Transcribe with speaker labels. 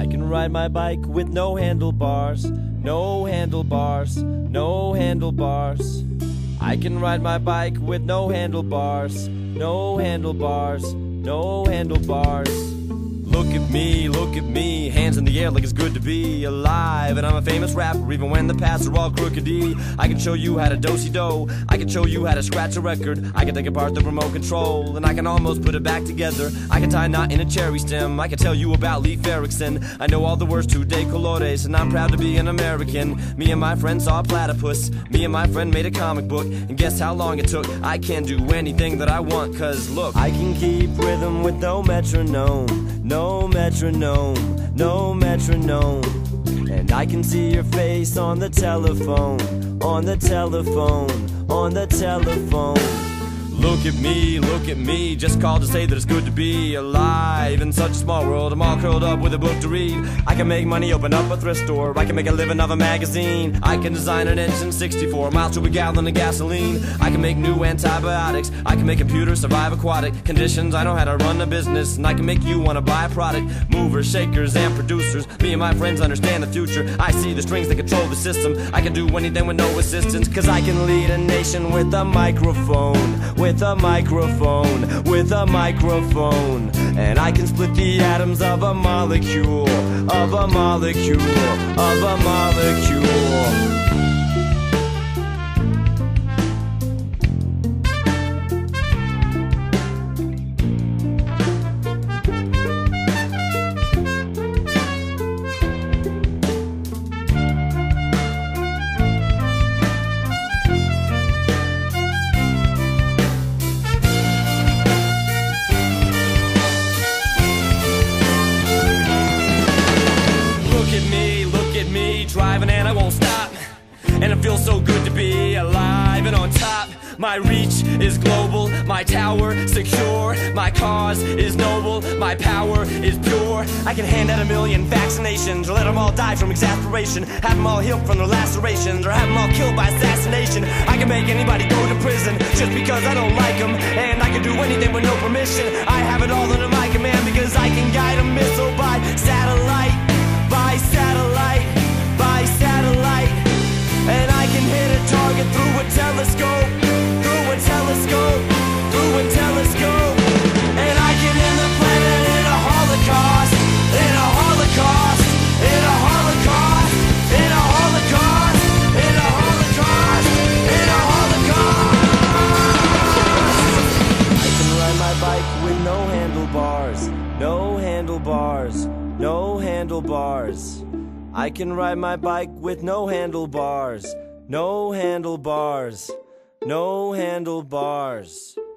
Speaker 1: I can ride my bike with no handlebars, no handlebars, no handlebars. I can ride my bike with no handlebars, no handlebars, no handlebars. Look at me, hands in the air like it's good to be alive. And I'm a famous rapper even when the paths are all crookedy. I can show you how to do-si-do, I can show you how to scratch a record. I can take apart the remote control and I can almost put it back together. I can tie a knot in a cherry stem, I can tell you about Leif Ericson. I know all the words to de colores and I'm proud to be an American. Me and my friend saw a platypus, me and my friend made a comic book. And guess how long it took? I can do anything that I want, cause look, I can keep rhythm with no metronome, no metronome, no metronome. And I can see your face on the telephone, on the telephone, on the telephone. Look at me, just called to say that it's good to be alive. In such a small world, I'm all curled up with a book to read. I can make money, open up a thrift store, I can make a living of a magazine. I can design an engine 64 miles to a gallon of gasoline. I can make new antibiotics, I can make computers survive aquatic conditions. I know how to run a business, and I can make you want to buy a product. Movers, shakers, and producers, me and my friends understand the future. I see the strings that control the system, I can do anything with no assistance. Cause I can lead a nation with a microphone, with a microphone, with a microphone. And I can split the atoms of a molecule, of a molecule, of a molecule. Driving and I won't stop, and it feels so good to be alive and on top. My reach is global, my tower secure, my cause is noble, my power is pure. I can hand out 1,000,000 vaccinations, or let them all die from exasperation, have them all healed from their lacerations, or have them all killed by assassination. I can make anybody go to prison just because I don't like them, and I can do anything with no permission. I have it all under my command because I can guide a missile by satellite, by satellite, by satellite. And I can hit a target through a telescope, through a telescope, through a telescope. And I can end the planet in a holocaust, in a holocaust, in a holocaust, in a holocaust, in a holocaust, in a holocaust. I can ride my bike with no handlebars, no handlebars, no handlebars. I can ride my bike with no handlebars, no handlebars, no handlebars.